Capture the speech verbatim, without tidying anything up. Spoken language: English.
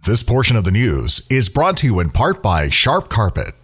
This portion of the news is brought to you in part by Sharp Carpet.